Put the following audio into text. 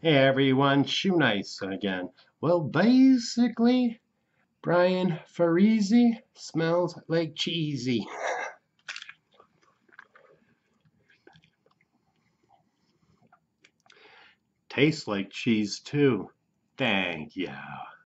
Everyone shoe nice again. Well, basically, Brian Farisi smells like cheesy. Tastes like cheese too. Thank you.